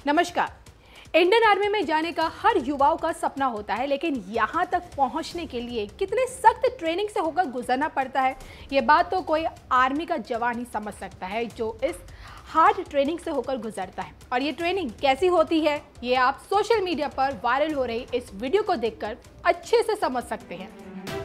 नमस्कार। Indian army में जाने का हर युवाओं का सपना होता है, लेकिन यहाँ तक पहुँचने के लिए कितने सख्त ट्रेनिंग से होकर गुजरना पड़ता है, ये बात तो कोई आर्मी का जवान ही समझ सकता है जो इस हार्ड ट्रेनिंग से होकर गुजरता है। और ये ट्रेनिंग कैसी होती है, ये आप सोशल मीडिया पर वायरल हो रही इस वीडियो को देखकर अच्छे से समझ सकते हैं।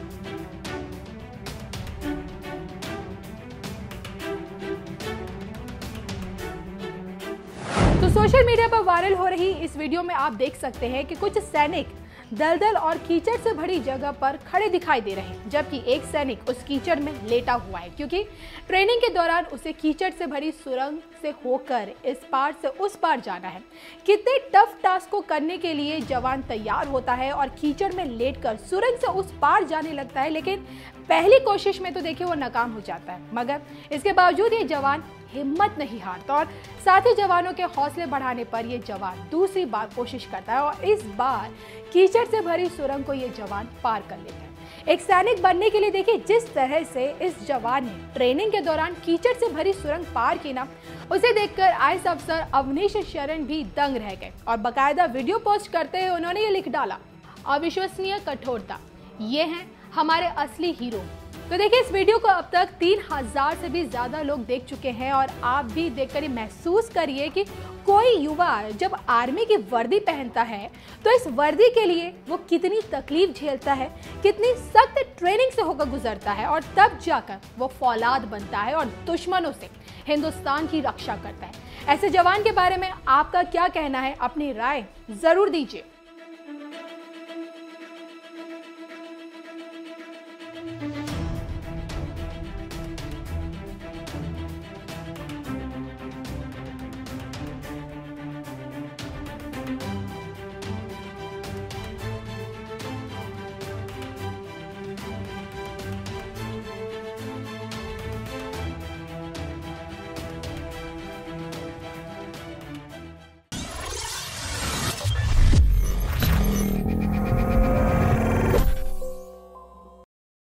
तो सोशल मीडिया पर वायरल हो रही इस वीडियो में आप देख सकते हैं कि कुछ सैनिक दलदल और कीचड़ से भरी जगह पर खड़े दिखाई दे रहे हैं, जबकि एक सैनिक उस कीचड़ में लेटा हुआ है, क्योंकि ट्रेनिंग के दौरान उसे कीचड़ से भरी सुरंग से होकर इस पार से उस पार जाना है। कितने टफ टास्क को करने के लिए जवान तैयार होता है और कीचड़ में लेटकर सुरंग से उस पार जाने लगता है, लेकिन पहली कोशिश में तो देखिए वो नाकाम हो जाता है। मगर इसके बावजूद ये जवान हिम्मत नहीं हारता और साथी जवानों के हौसले बढ़ाने पर यह जवान दूसरी बार कोशिश करता है और इस बार कीचड़ से भरी सुरंग को यह जवान पार कर लेता है। एक सैनिक बनने के लिए देखिए जिस तरह से इस जवान ने ट्रेनिंग के दौरान कीचड़ से भरी सुरंग पार की ना, उसे देखकर आईएएस अफसर अवनीश शरण भी दंग रह गए और बकायदा वीडियो पोस्ट करते हुए उन्होंने ये लिख डाला, अविश्वसनीय कठोरता, ये हैं हमारे असली हीरो। तो देखिए इस वीडियो को अब तक 3000 से भी ज्यादा लोग देख चुके हैं और आप भी देखकर महसूस करिए कि कोई युवा जब आर्मी की वर्दी पहनता है तो इस वर्दी के लिए वो कितनी तकलीफ झेलता है, कितनी सख्त ट्रेनिंग से होकर गुजरता है और तब जाकर वो फौलाद बनता है और दुश्मनों से हिंदुस्तान की रक्षा करता है। ऐसे जवान के बारे में आपका क्या कहना है, अपनी राय जरूर दीजिए।